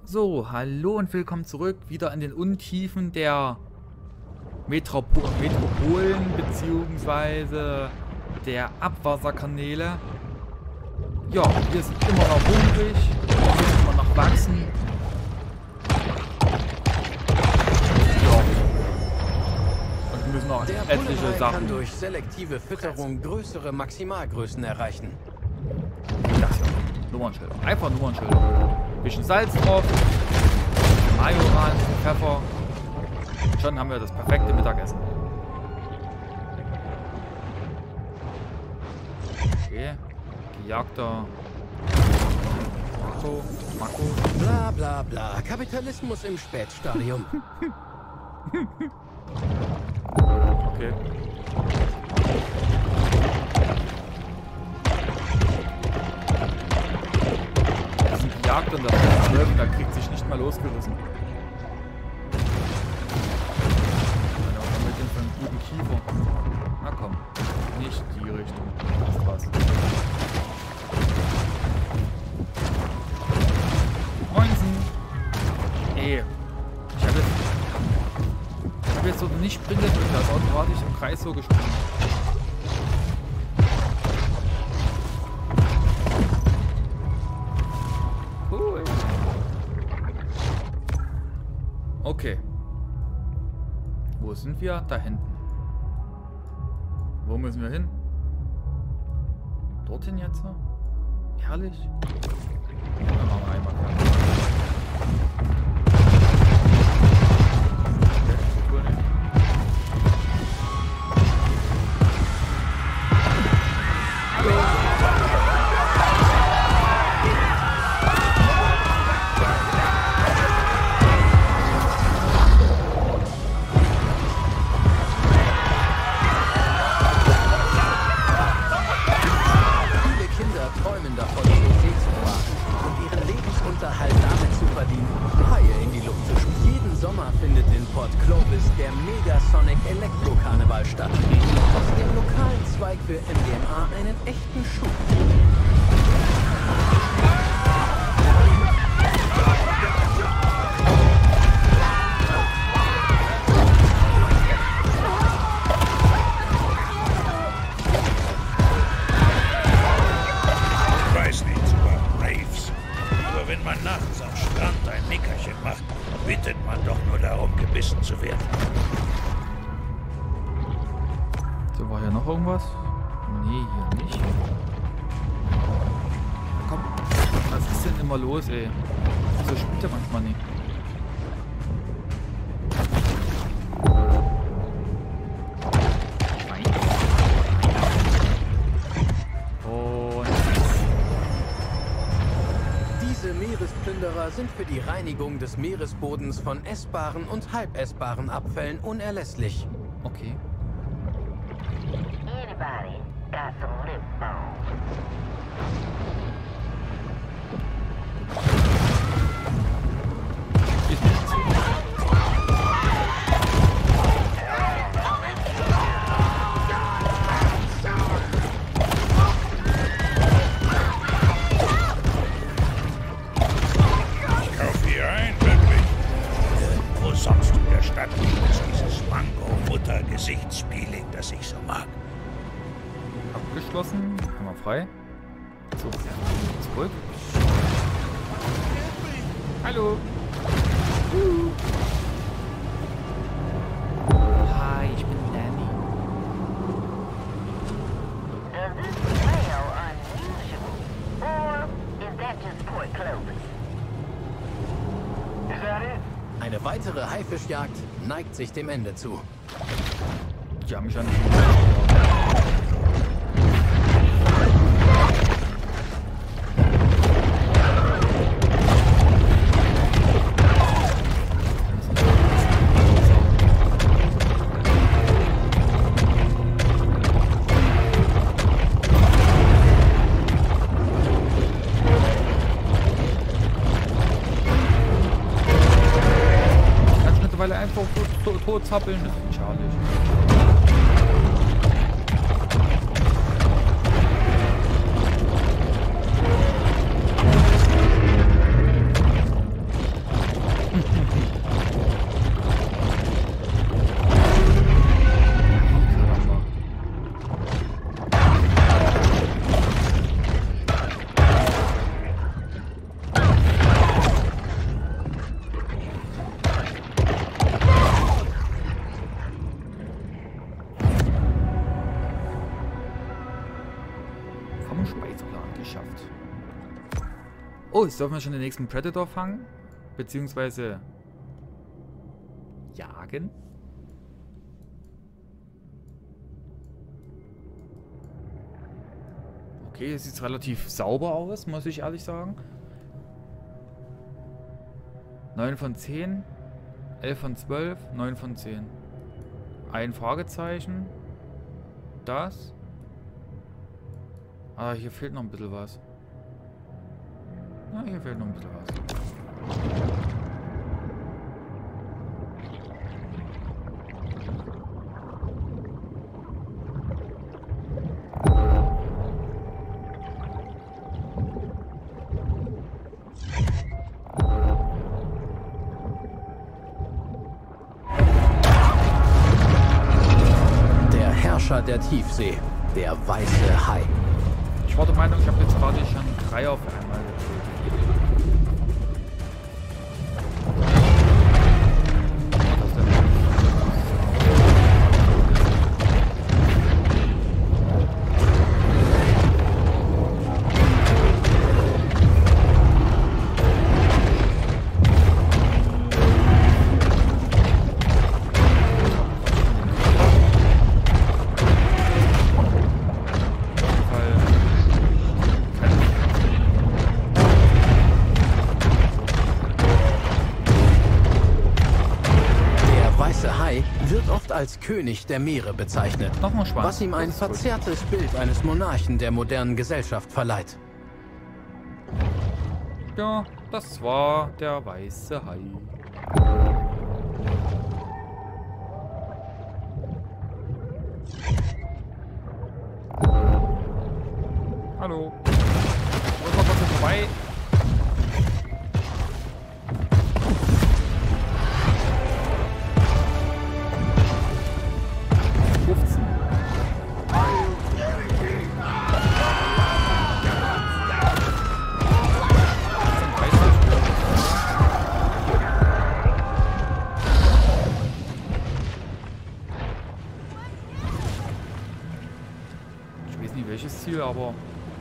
So, hallo und willkommen zurück, wieder in den Untiefen der Metropolen bzw. der Abwasserkanäle. Ja, wir sind immer noch hungrig, wir müssen immer noch wachsen. Ja. Und wir müssen auch etliche Sachen. Kann durch selektive Fütterung größere Maximalgrößen erreichen. Das hier. Nummernschilder. Einfach Nummernschilder. Ein bisschen Salz drauf, Majoran, Pfeffer. Schon haben wir das perfekte Mittagessen. Okay. Gejagter Mako. Bla bla bla. Kapitalismus im Spätstadium. Okay. Jagd und das Löwen, da kriegt sich nicht mal losgerissen. Dann mit dem von einem guten Kiefer. Na komm, nicht die Richtung. Ist was. Moinsen! Ey, ich hab jetzt so nicht springen gedrückt, da ist automatisch im Kreis so gesprungen. Okay. Wo sind wir? Da hinten. Wo müssen wir hin? Dorthin jetzt? Herrlich. Dann machen wir einmal klar. Für MDMA einen echten Schub. Ich weiß nichts über Raves, aber wenn man nachts am Strand ein Nickerchen macht, bittet man doch nur darum, gebissen zu werden. So, war hier noch irgendwas? Nee, hier nicht. Komm, was ist denn immer los, ey? So spielt er manchmal nicht. Und diese Meeresplünderer sind für die Reinigung des Meeresbodens von essbaren und halbessbaren Abfällen unerlässlich. okay. Anybody got some lip balm? Ist nichts. Ich kaufe hier ein, wirklich. Wo sonst in der Stadt gibt es dieses Mango-Mutter-Gesichtspeeling, das ich so mag. Abgeschlossen. Einmal frei. So, zurück. Hallo. Hi, ich bin Danny. Does this smell unusual? Or is that just Port Clovis? Is that it? Eine weitere Haifischjagd neigt sich dem Ende zu. Die haben mich ja nicht. Weil er einfach tot zappeln, das ist schade. Oh, jetzt dürfen wir schon den nächsten Predator fangen. Beziehungsweise jagen. Okay, es sieht relativ sauber aus, muss ich ehrlich sagen. 9 von 10, 11 von 12, 9 von 10. Ein Fragezeichen. Das. Ah, hier fehlt noch ein bisschen was. Ja, hier fehlt noch ein bisschen was. Der Herrscher der Tiefsee, der weiße Hai. Ich war der Meinung, ich habe jetzt gerade schon 3 auf einmal getötet. Wird oft als König der Meere bezeichnet, Nochmal spannend. was ihm ein verzerrtes Bild eines Monarchen der modernen Gesellschaft verleiht. Ja, das war der weiße Hai. Hallo. Wo ist noch was vorbei? Welches Ziel, aber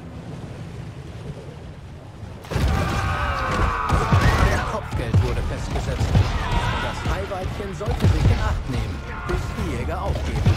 Der Kopfgeld wurde festgesetzt. Das Haiweibchen sollte sich in Acht nehmen, bis die Jäger aufgeben.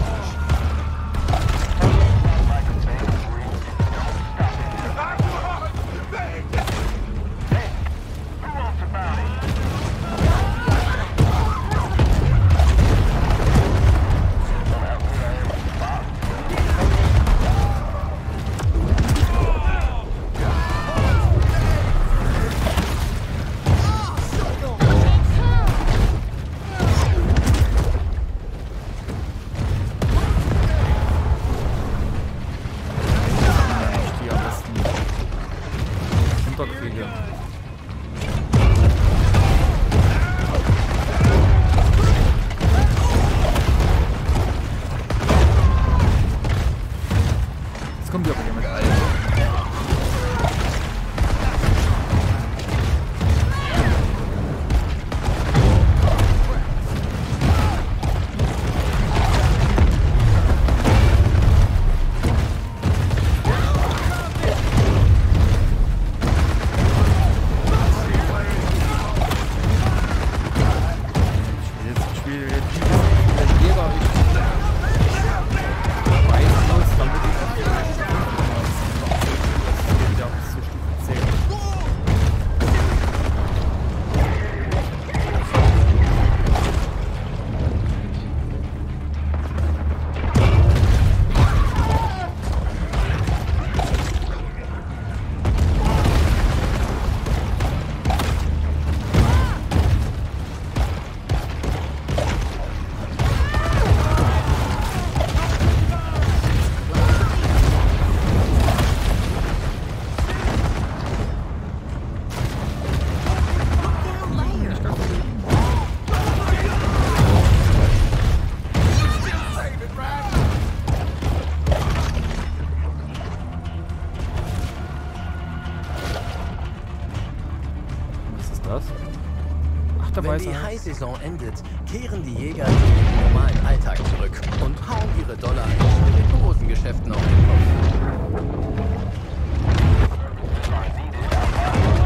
Wenn die Haisaison endet, kehren die Jäger in den normalen Alltag zurück und hauen ihre Dollar in Spirituosengeschäften auf den Kopf.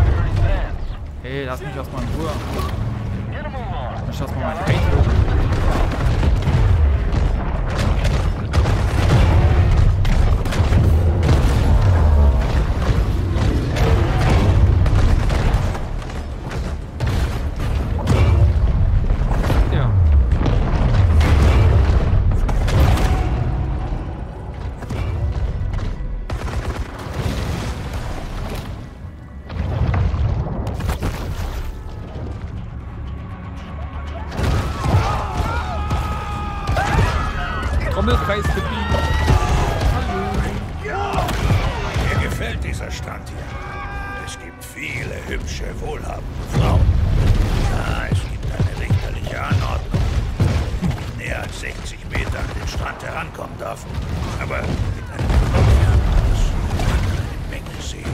lass mich erstmal in Ruhe. Ich lass mal mein Hate hoch. Trommelkreisgebiet. Hallo. Mir gefällt dieser Strand hier. Es gibt viele hübsche, wohlhabende Frauen. Ja, es gibt eine richterliche Anordnung. Näher als 60 Meter an den Strand herankommen darf. Aber mit einem Kopfernpass kann man eine Menge sehen.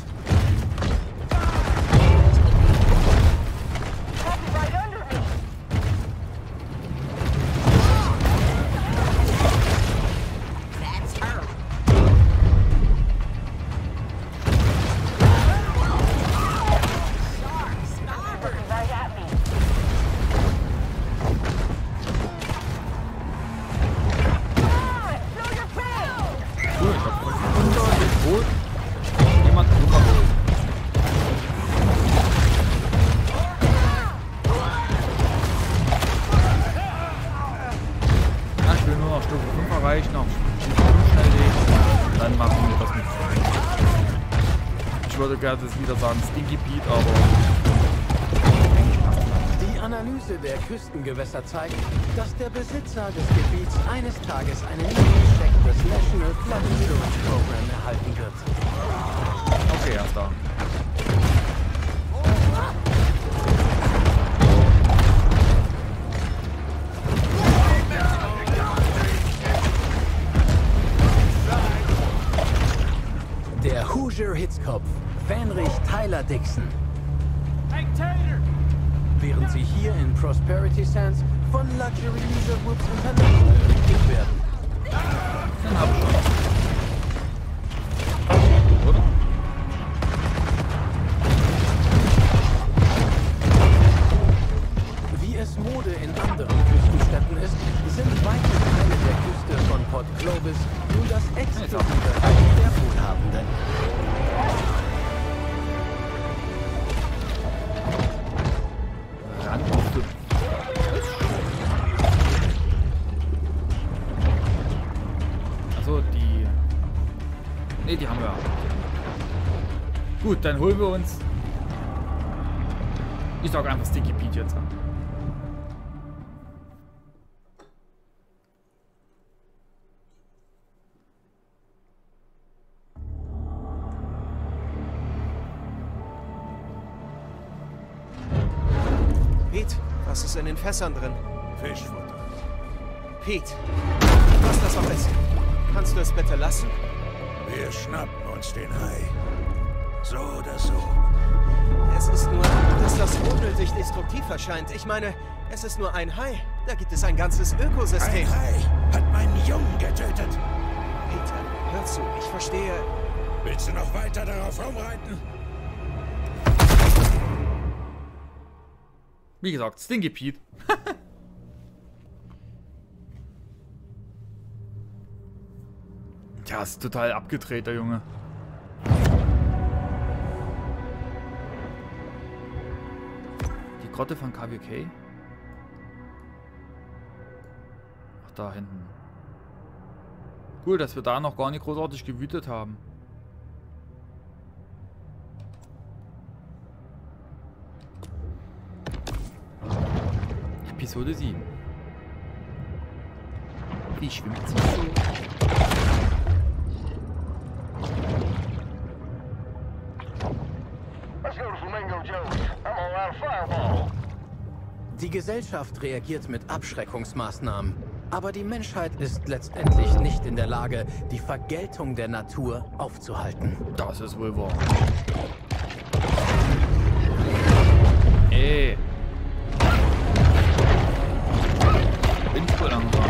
Das wieder sagen Stinky Pete, aber die Analyse der Küstengewässer zeigt, dass der Besitzer des Gebiets eines Tages einen Mini-Check des National Flood Insurance Program erhalten wird. Okay, er ist da. Der Hoosier Hitzkopf, Fenrich Tyler Dixon. Während sie hier in Prosperity Sands von Luxury Leisure Groups International regiert werden. Dann hab ich schon. Oder? Wie es Mode in anderen Küstenstädten ist, sind weite Teile der Küste von Port Clovis nun das exklusive Reich der Wohlhabenden. Also die... Ne, die haben wir. Gut, dann holen wir uns... Ich sag einfach Stinky Pete jetzt an. Pete, was ist in den Fässern drin? Fischfutter. Pete, was das auch ist, kannst du es bitte lassen? Wir schnappen uns den Hai. So oder so. Es ist nur, dass das ungültig destruktiv erscheint. Ich meine, es ist nur ein Hai. Da gibt es ein ganzes Ökosystem. Ein Hai hat meinen Jungen getötet. Peter, hör zu, ich verstehe. Willst du noch weiter darauf rumreiten? Wie gesagt, Stinky Pete. Tja, ist total abgedreht, der Junge. Die Grotte von KWK? Ach, da hinten. Cool, dass wir da noch gar nicht großartig gewütet haben. Episode 7. Wie schwimmt sie so? Die Gesellschaft reagiert mit Abschreckungsmaßnahmen. Aber die Menschheit ist letztendlich nicht in der Lage, die Vergeltung der Natur aufzuhalten. Das ist wohl wahr. Ey. Bin voll langsam.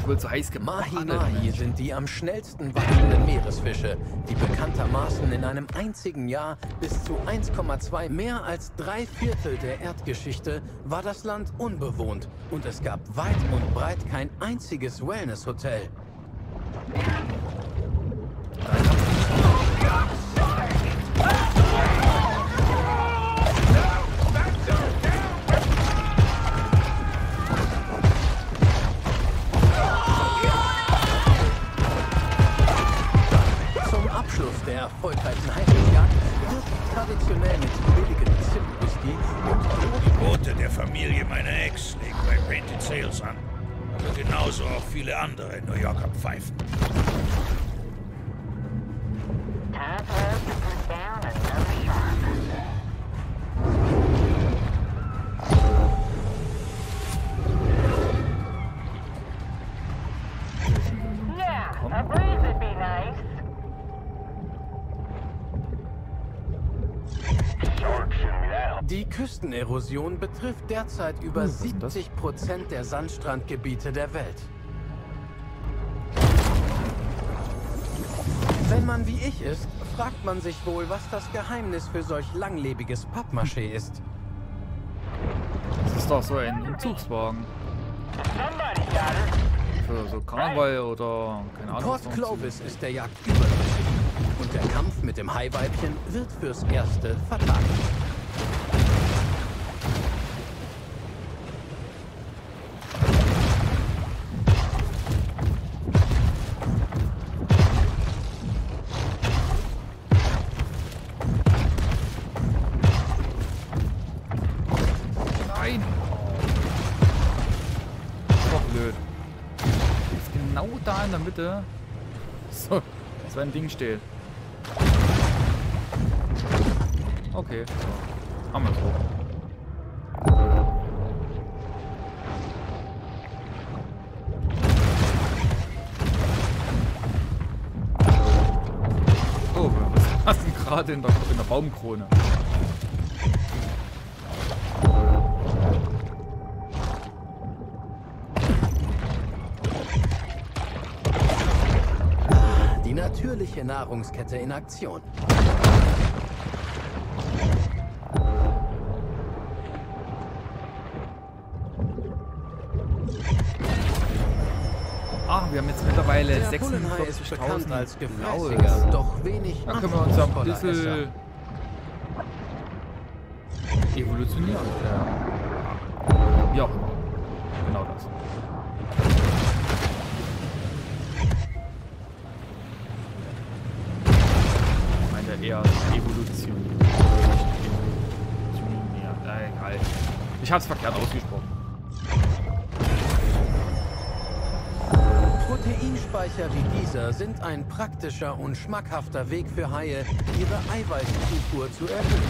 ich wohl zu heiß gemacht. Mahi-Mahi sind die am schnellsten wachsenden Meeresfische, die bekanntermaßen in einem einzigen Jahr bis zu 1,2 mehr als 3/4 der Erdgeschichte war das Land unbewohnt und es gab weit und breit kein einziges Wellness-Hotel. Der erfolgreichen Haifischjagd wird traditionell mit billigem Zimtwhisky und Die Boote der Familie meiner Ex legen bei Painted Sails an. Aber genauso auch viele andere New Yorker Pfeifen. Time for us to put down another shark. Yeah, a breeze would be nice. Die Küstenerosion betrifft derzeit über 70% der Sandstrandgebiete der Welt. Wenn man wie ich ist, fragt man sich wohl, was das Geheimnis für solch langlebiges Pappmaché ist. Das ist doch so ein Umzugswagen. Für so Karneval oder keine Ahnung. Port Clovis ist der Jagd überdrüssig und der Kampf mit dem Haiweibchen wird fürs Erste vertagt. Nein! Doch blöd. Ist genau da in der Mitte. So, so ein Ding steht. Okay, so. Haben wir es hoch. Oh, wir passen gerade in der Baumkrone. Die natürliche Nahrungskette in Aktion. Wir haben jetzt mittlerweile Der Bullenhai ist bekannt 46.000 als Blaues. gefräßiger, doch wenig Da können wir uns ja ein anspruchsvoller bisschen Esser. evolutionieren. Ja, genau das. Ich meine eher Evolution. Ja, egal. Ich hab's verkehrt ausgesprochen. Proteinspeicher wie dieser sind ein praktischer und schmackhafter Weg für Haie, ihre Eiweißzufuhr zu erhöhen.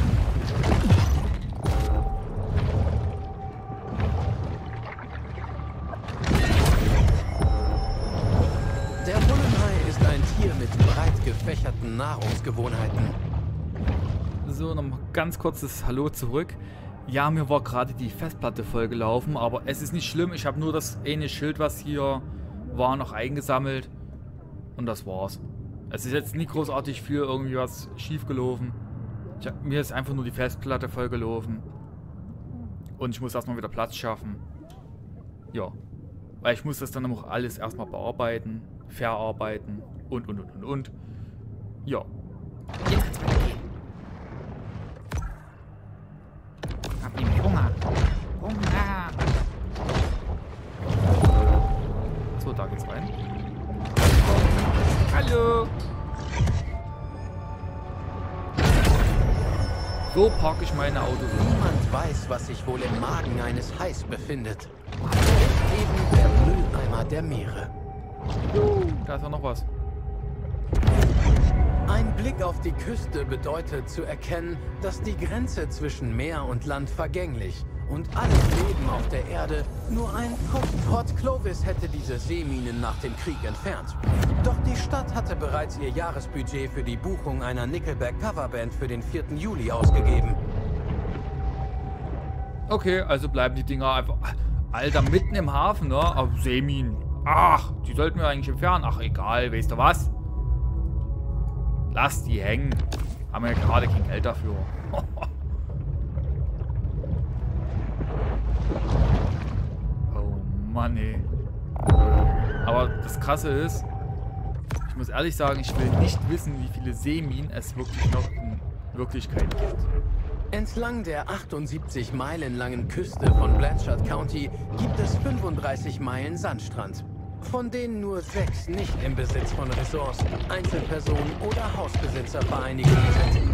Der Bullenhai ist ein Tier mit breit gefächerten Nahrungsgewohnheiten. So, noch ganz kurzes Hallo zurück. Ja, mir war gerade die Festplatte vollgelaufen, aber es ist nicht schlimm. Ich habe nur das eine Schild, was hier war, noch eingesammelt. Und das war's. Es ist jetzt nicht großartig viel irgendwie was schief gelaufen. Mir ist einfach nur die Festplatte vollgelaufen. Und ich muss erstmal wieder Platz schaffen. Ja. Weil ich muss das dann auch alles erstmal bearbeiten, verarbeiten und. Ja. Jetzt kann's weitergehen. Ich hab nämlich Hunger. Hunger. So, da geht's rein. Hallo. So parke ich meine Autos. Niemand weiß, was sich wohl im Magen eines Hais befindet. Eben der Mülleimer der Meere. Da ist ja noch was. Ein Blick auf die Küste bedeutet zu erkennen, dass die Grenze zwischen Meer und Land vergänglich und alles Leben auf der Erde nur ein Kopf. Port Clovis hätte diese Seeminen nach dem Krieg entfernt. Doch die Stadt hatte bereits ihr Jahresbudget für die Buchung einer Nickelback-Coverband für den 4. Juli ausgegeben. Okay, also bleiben die Dinger einfach... Alter, mitten im Hafen, ne? Auf Seeminen. Ach, die sollten wir eigentlich entfernen. Ach, egal, weißt du was? Lass die hängen. Haben wir ja gerade kein Geld dafür. Oh Mann, ey. Aber das Krasse ist, ich muss ehrlich sagen, ich will nicht wissen, wie viele Seeminen es wirklich noch in Wirklichkeit gibt. Entlang der 78 Meilen langen Küste von Blanchard County gibt es 35 Meilen Sandstrand, von denen nur 6 nicht im Besitz von Ressorts, Einzelpersonen oder Hausbesitzervereinigungen sind.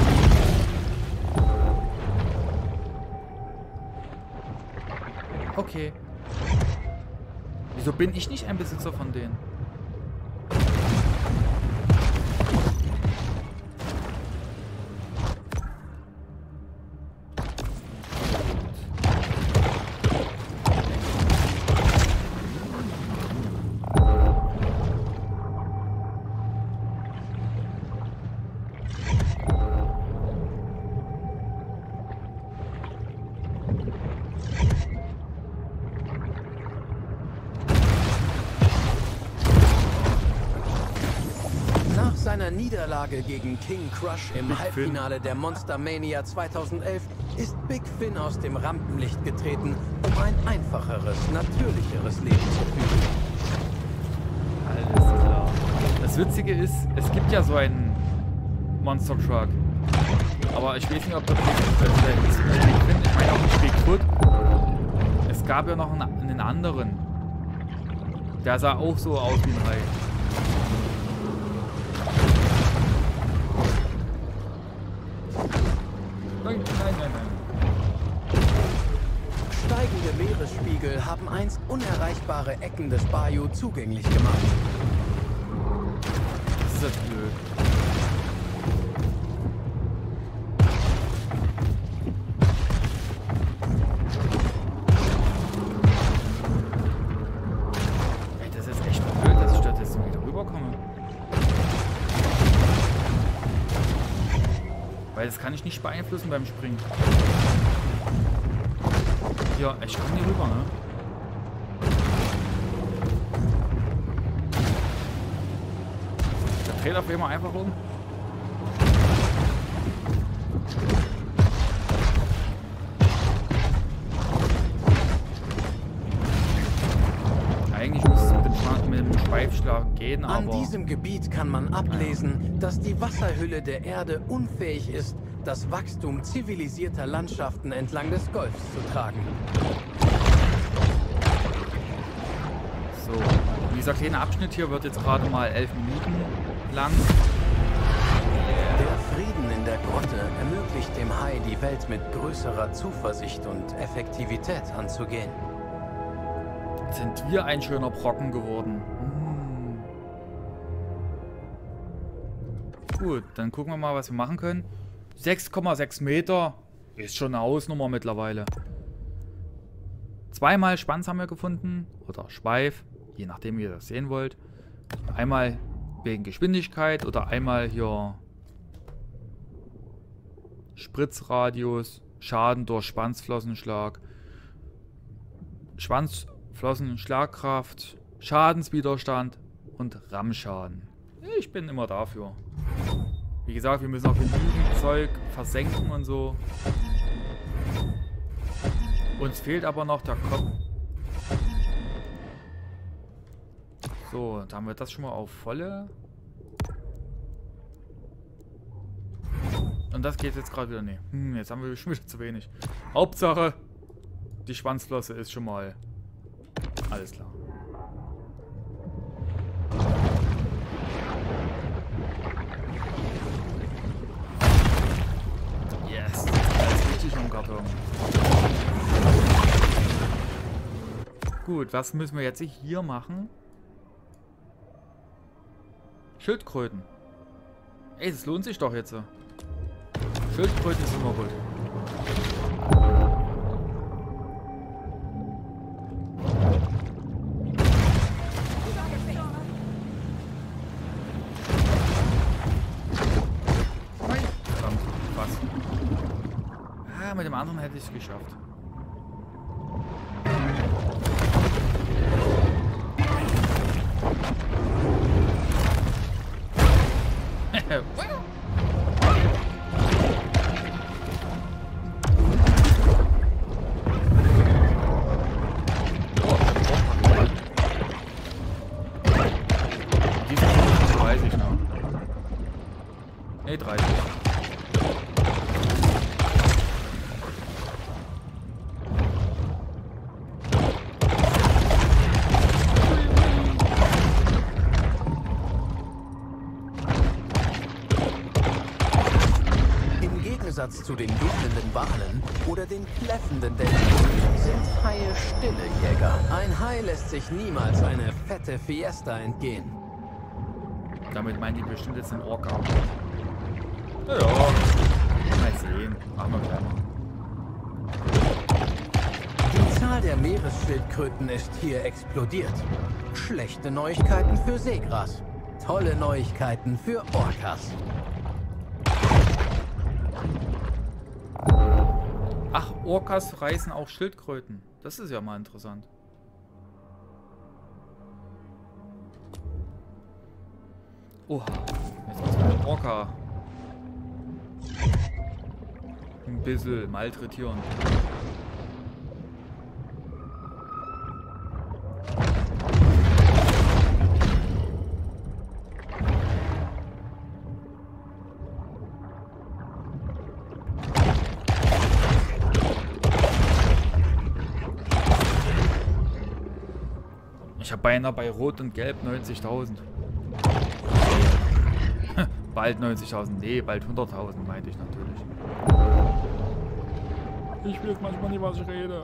Okay. Wieso bin ich nicht ein Besitzer von denen? Nach seiner Niederlage gegen King Crush im Halbfinale der Monster Mania 2011 ist Big Finn aus dem Rampenlicht getreten, um ein einfacheres, natürlicheres Leben zu führen. Alles klar. Das Witzige ist, es gibt ja so einen Monster Truck. Aber ich weiß nicht, ob das Big Finn, ich meine auch nicht Bigfoot. Es gab ja noch einen anderen. Der sah auch so aus wie ein Hai. Nein, nein, nein, nein. Steigende Meeresspiegel haben einst unerreichbare Ecken des Bayou zugänglich gemacht. Das ist jetzt blöd. Ey, das ist echt blöd, dass ich da jetzt wieder rüberkomme. Weil das kann ich nicht beeinflussen beim Springen. Ja, ich kann hier rüber, ne? Der dreht auf jeden Fall einfach um. Eigentlich muss es mit dem Schweifschlag gehen, aber... An diesem Gebiet kann man ablesen, dass die Wasserhülle der Erde unfähig ist, das Wachstum zivilisierter Landschaften entlang des Golfs zu tragen. So, dieser kleine Abschnitt hier wird jetzt gerade mal 11 Minuten lang. Der Frieden in der Grotte ermöglicht dem Hai, die Welt mit größerer Zuversicht und Effektivität anzugehen. Jetzt sind wir ein schöner Brocken geworden. Gut, dann gucken wir mal, was wir machen können. 6,6 Meter ist schon eine Hausnummer mittlerweile. Zweimal Schwanz haben wir gefunden. Oder Schweif, je nachdem wie ihr das sehen wollt. Einmal wegen Geschwindigkeit oder einmal hier Spritzradius, Schaden durch Schwanzflossenschlag, Schwanzflossenschlagkraft, Schadenswiderstand und Rammschaden. Ich bin immer dafür. Wie gesagt, wir müssen auch genügend Zeug versenken und so. Uns fehlt aber noch der Kopf. So, dann haben wir das schon mal auf volle. Und das geht jetzt gerade wieder. Nee. Jetzt haben wir schon wieder zu wenig. Hauptsache, die Schwanzflosse ist schon mal alles klar. Yes, alles richtig im Karton. Gut, was müssen wir jetzt hier machen? Schildkröten. Ey, das lohnt sich doch jetzt. Schildkröten ist immer gut. Nein. Verdammt, was? Ah, mit dem anderen hätte ich es geschafft. Gegensatz zu den wütenden Walen oder den kläffenden Delfinen sind Haie stille Jäger. Ein Hai lässt sich niemals eine fette Fiesta entgehen. Damit meint die bestimmt jetzt einen Orca. Ja, mal sehen. Machen wir gleich mal. Die Zahl der Meeresschildkröten ist hier explodiert. Schlechte Neuigkeiten für Seegras. Tolle Neuigkeiten für Orcas. Ach, Orcas reißen auch Schildkröten. Das ist ja mal interessant. Oha, jetzt muss man den Orca ein bisschen malträtieren. Ich habe beinahe bei Rot und Gelb 90.000. Bald 90.000. Nee, bald 100.000 meinte ich natürlich. Ich weiß manchmal nicht, was ich rede.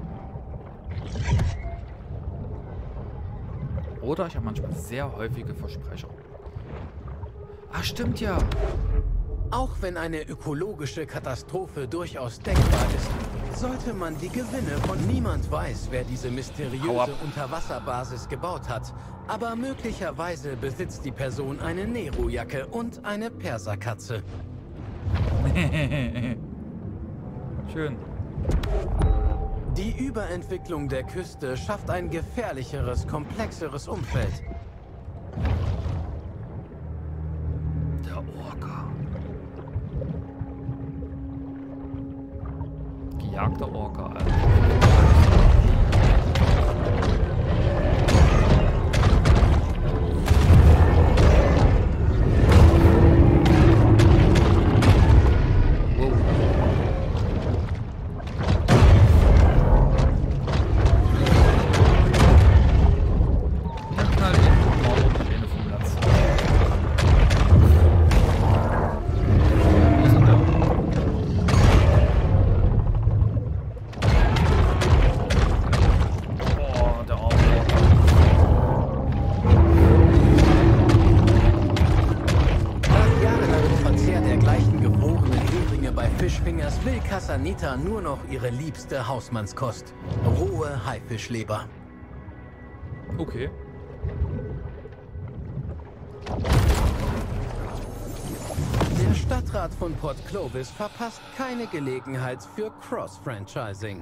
Oder ich habe manchmal sehr häufige Versprecher. Ah, stimmt ja. Auch wenn eine ökologische Katastrophe durchaus denkbar ist, sollte man die Gewinne von niemand weiß, wer diese mysteriöse Unterwasserbasis gebaut hat. Aber möglicherweise besitzt die Person eine Nero-Jacke und eine Perserkatze. Schön. Die Überentwicklung der Küste schafft ein gefährlicheres, komplexeres Umfeld. Der Orca. Gejagter Orca, Alter. Casanita nur noch ihre liebste Hausmannskost. Rohe Haifischleber. Okay. Der Stadtrat von Port Clovis verpasst keine Gelegenheit für Cross-Franchising.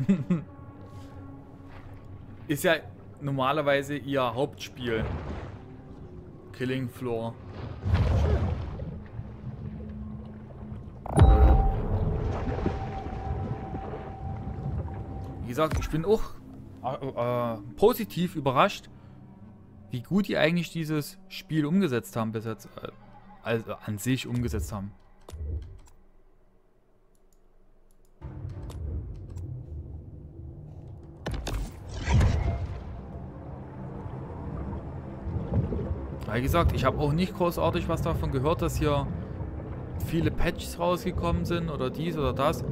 Ist ja normalerweise ihr Hauptspiel. Killing Floor. Wie gesagt, ich bin auch positiv überrascht, wie gut die eigentlich dieses Spiel umgesetzt haben bis jetzt. Also an sich umgesetzt haben. Wie gesagt, ich habe auch nicht großartig was davon gehört, dass hier viele Patches rausgekommen sind oder dies oder das.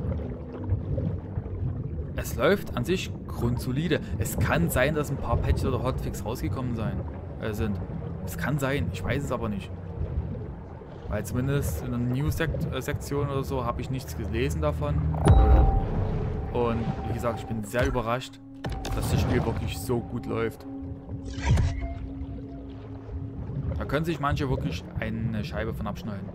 Es läuft an sich grundsolide. Es kann sein, dass ein paar Patches oder Hotfix rausgekommen sind. Es kann sein, ich weiß es aber nicht. Weil zumindest in der News-Sektion oder so habe ich nichts gelesen davon. Und wie gesagt, ich bin sehr überrascht, dass das Spiel wirklich so gut läuft. Da können sich manche wirklich eine Scheibe von abschneiden.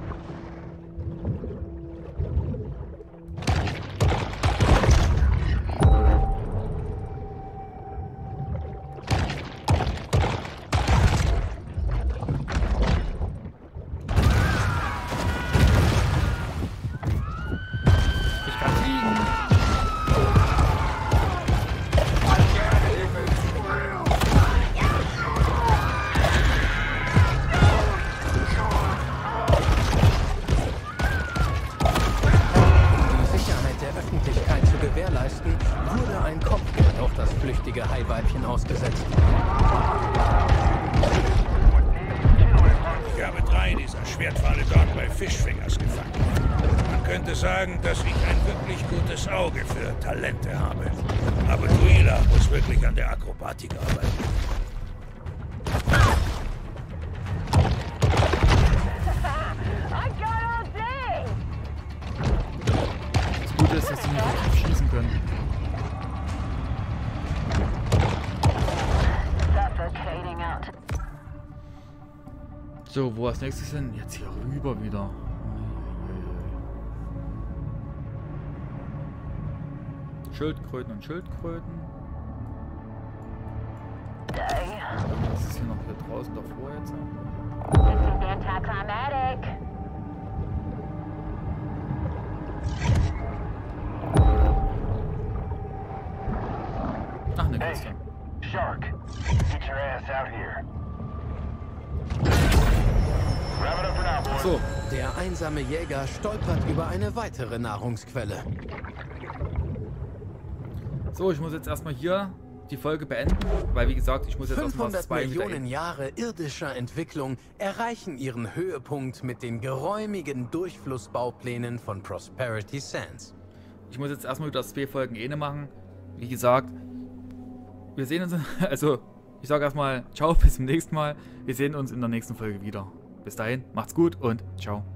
Haiweibchen ausgesetzt. Ich habe 3 dieser Schwertwale dort bei Fischfingers gefangen. Man könnte sagen, dass ich ein wirklich gutes Auge für Talente habe. Aber Tuila muss wirklich an der Akrobatik arbeiten. I got all day! Das Gute ist, dass sie nicht richtig schießen können. Suffocating out. So, wo als nächstes hin? Jetzt hier rüber wieder. Schildkröten und Schildkröten. Was ist hier noch hier draußen davor jetzt? This is anticlimactic. Ach, eine Kiste. Shark, get your ass out here. Wrap it up for now, boys. So, Der einsame Jäger stolpert über eine weitere Nahrungsquelle. so, ich muss jetzt erstmal hier die Folge beenden, weil wie gesagt, ich muss jetzt erstmal 500 2 Millionen Jahre irdischer Entwicklung erreichen ihren Höhepunkt mit den geräumigen Durchflussbauplänen von Prosperity Sands. Ich muss jetzt erstmal wieder 2 Folgen machen. Wie gesagt, wir sehen uns, also ich sage erstmal ciao, bis zum nächsten Mal. Wir sehen uns in der nächsten Folge wieder. Bis dahin, macht's gut und ciao.